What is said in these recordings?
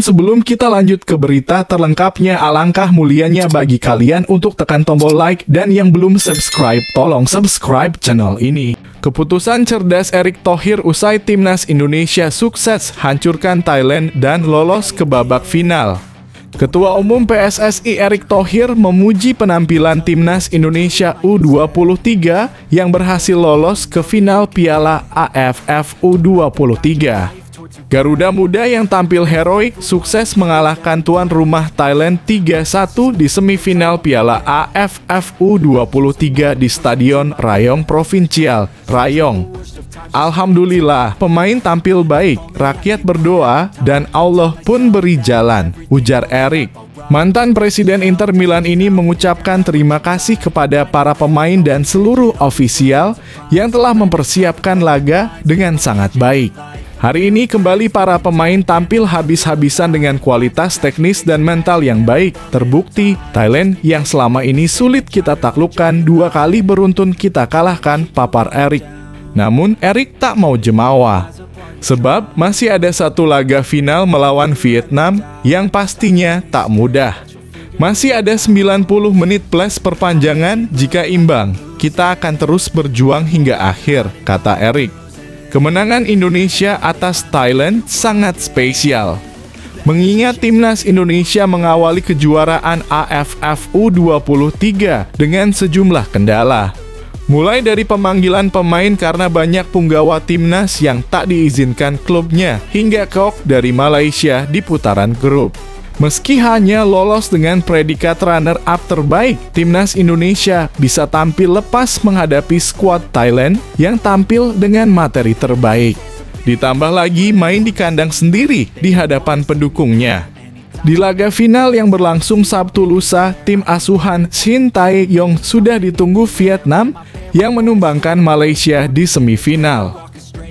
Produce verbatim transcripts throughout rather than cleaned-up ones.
sebelum kita lanjut ke berita terlengkapnya, alangkah mulianya bagi kalian untuk tekan tombol like, dan yang belum subscribe, tolong subscribe channel ini. Keputusan cerdas Erick Thohir usai timnas Indonesia sukses hancurkan Thailand dan lolos ke babak final. Ketua Umum P S S I Erick Thohir memuji penampilan timnas Indonesia U dua puluh tiga yang berhasil lolos ke final Piala A F F U dua puluh tiga. Garuda Muda yang tampil heroik sukses mengalahkan tuan rumah Thailand tiga satu di semifinal Piala A F F U dua puluh tiga di Stadion Rayong Provincial, Rayong. Alhamdulillah, pemain tampil baik, rakyat berdoa, dan Allah pun beri jalan, ujar Erick. Mantan Presiden Inter Milan ini mengucapkan terima kasih kepada para pemain dan seluruh ofisial yang telah mempersiapkan laga dengan sangat baik. Hari ini kembali para pemain tampil habis-habisan dengan kualitas teknis dan mental yang baik. Terbukti, Thailand yang selama ini sulit kita taklukkan dua kali beruntun kita kalahkan, papar Erick. Namun, Erick tak mau jemawa. Sebab masih ada satu laga final melawan Vietnam yang pastinya tak mudah. Masih ada sembilan puluh menit plus perpanjangan, jika imbang, kita akan terus berjuang hingga akhir, kata Erick. Kemenangan Indonesia atas Thailand sangat spesial. Mengingat timnas Indonesia mengawali kejuaraan A F F U dua puluh tiga dengan sejumlah kendala. Mulai dari pemanggilan pemain karena banyak punggawa timnas yang tak diizinkan klubnya, hingga kok dari Malaysia di putaran grup. Meski hanya lolos dengan predikat runner-up terbaik, timnas Indonesia bisa tampil lepas menghadapi skuad Thailand yang tampil dengan materi terbaik. Ditambah lagi main di kandang sendiri di hadapan pendukungnya. Di laga final yang berlangsung Sabtu lusa, tim asuhan Shin Tae-yong sudah ditunggu Vietnam yang menumbangkan Malaysia di semifinal.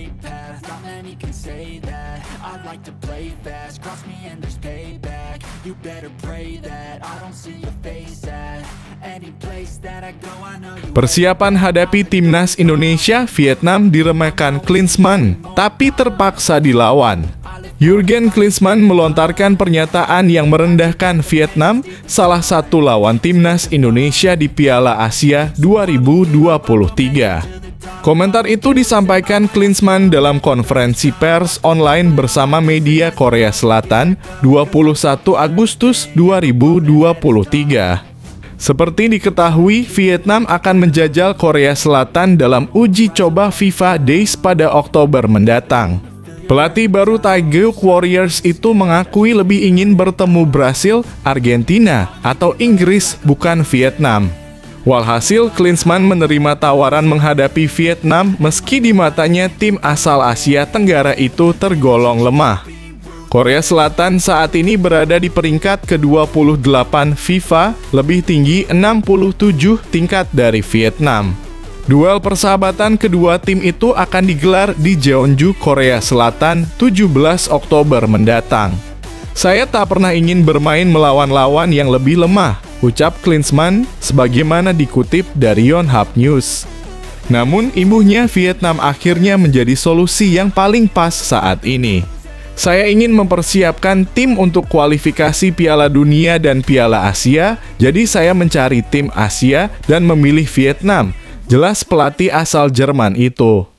Persiapan hadapi timnas Indonesia, Vietnam diremehkan Klinsmann, tapi terpaksa dilawan. Jurgen Klinsmann melontarkan pernyataan yang merendahkan Vietnam, salah satu lawan timnas Indonesia di Piala Asia dua ribu dua puluh tiga. Komentar itu disampaikan Klinsmann dalam konferensi pers online bersama media Korea Selatan dua puluh satu Agustus dua ribu dua puluh tiga. Seperti diketahui, Vietnam akan menjajal Korea Selatan dalam uji coba FIFA Days pada Oktober mendatang. Pelatih baru Taeguk Warriors itu mengakui lebih ingin bertemu Brasil, Argentina, atau Inggris, bukan Vietnam. Walhasil, Klinsmann menerima tawaran menghadapi Vietnam meski di matanya tim asal Asia Tenggara itu tergolong lemah. Korea Selatan saat ini berada di peringkat ke dua puluh delapan FIFA, lebih tinggi enam puluh tujuh tingkat dari Vietnam. Duel persahabatan kedua tim itu akan digelar di Jeonju, Korea Selatan, tujuh belas Oktober mendatang. Saya tak pernah ingin bermain melawan lawan yang lebih lemah, ucap Klinsmann, sebagaimana dikutip dari Yonhap News. Namun, imbuhnya Vietnam akhirnya menjadi solusi yang paling pas saat ini. Saya ingin mempersiapkan tim untuk kualifikasi Piala Dunia dan Piala Asia, jadi saya mencari tim Asia dan memilih Vietnam, jelas pelatih asal Jerman itu.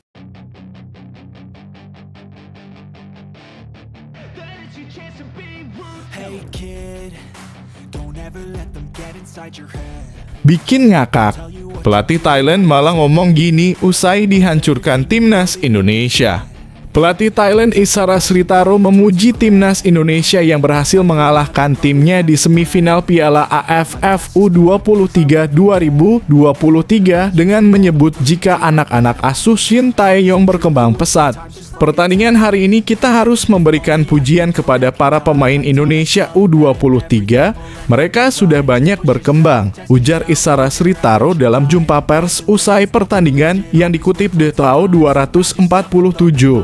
Bikin ngakak, pelatih Thailand malah ngomong gini usai dihancurkan timnas Indonesia. Pelatih Thailand Isara Sritaro memuji timnas Indonesia yang berhasil mengalahkan timnya di semifinal Piala A F F U dua puluh tiga dua ribu dua puluh tiga dengan menyebut jika anak-anak asuh Shin Tae-yong berkembang pesat. Pertandingan hari ini kita harus memberikan pujian kepada para pemain Indonesia U dua puluh tiga, mereka sudah banyak berkembang, ujar Isara Sritaro dalam jumpa pers usai pertandingan yang dikutip The T A O dua ratus empat puluh tujuh.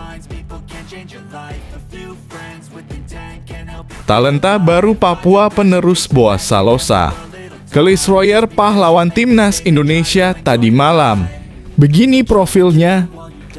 Talenta baru Papua penerus Boaz Salosa. Kelis Royer pahlawan timnas Indonesia tadi malam. Begini profilnya.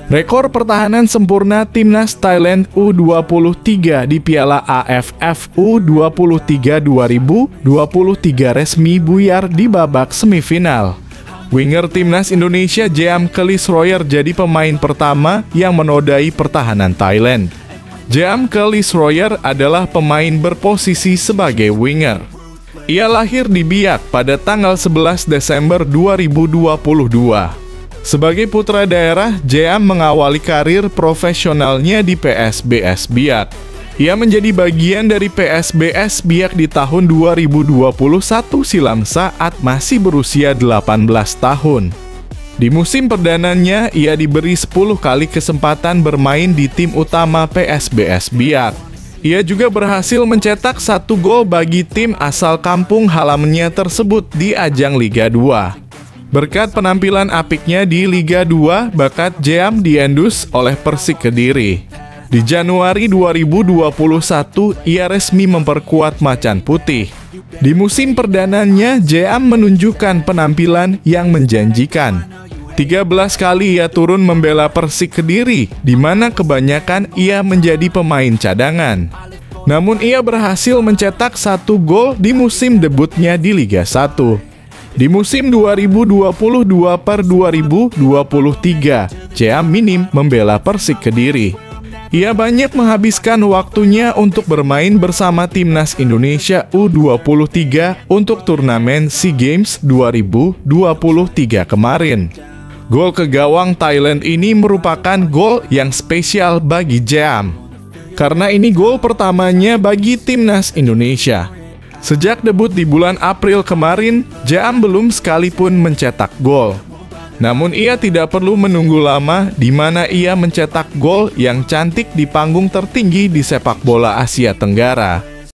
Rekor pertahanan sempurna timnas Thailand U dua puluh tiga di Piala A F F U dua puluh tiga dua ribu dua puluh tiga resmi buyar di babak semifinal. Winger timnas Indonesia Jeam Kelly-Schroyer jadi pemain pertama yang menodai pertahanan Thailand. Jeam Kelly-Schroyer adalah pemain berposisi sebagai winger. Ia lahir di Biak pada tanggal sebelas Desember dua ribu dua puluh dua. Sebagai putra daerah, Jeam mengawali karir profesionalnya di P S B S Biak. Ia menjadi bagian dari P S B S Biak di tahun dua ribu dua puluh satu silam saat masih berusia delapan belas tahun. Di musim perdananya, ia diberi sepuluh kali kesempatan bermain di tim utama P S B S Biak. Ia juga berhasil mencetak satu gol bagi tim asal kampung halamannya tersebut di ajang Liga dua. Berkat penampilan apiknya di Liga dua, bakat Jeam diendus oleh Persik Kediri. Di Januari dua ribu dua puluh satu, ia resmi memperkuat Macan Putih. Di musim perdananya, Jeam menunjukkan penampilan yang menjanjikan. tiga belas kali ia turun membela Persik Kediri, di mana kebanyakan ia menjadi pemain cadangan. Namun ia berhasil mencetak satu gol di musim debutnya di Liga satu. Di musim dua ribu dua puluh dua per dua ribu dua puluh tiga, Jeam minim membela Persik Kediri. Ia banyak menghabiskan waktunya untuk bermain bersama timnas Indonesia U dua puluh tiga untuk turnamen SEA Games dua ribu dua puluh tiga kemarin. Gol ke gawang Thailand ini merupakan gol yang spesial bagi Jeam, karena ini gol pertamanya bagi timnas Indonesia. Sejak debut di bulan April kemarin, Jeam belum sekalipun mencetak gol. Namun ia tidak perlu menunggu lama di mana ia mencetak gol yang cantik di panggung tertinggi di sepak bola Asia Tenggara.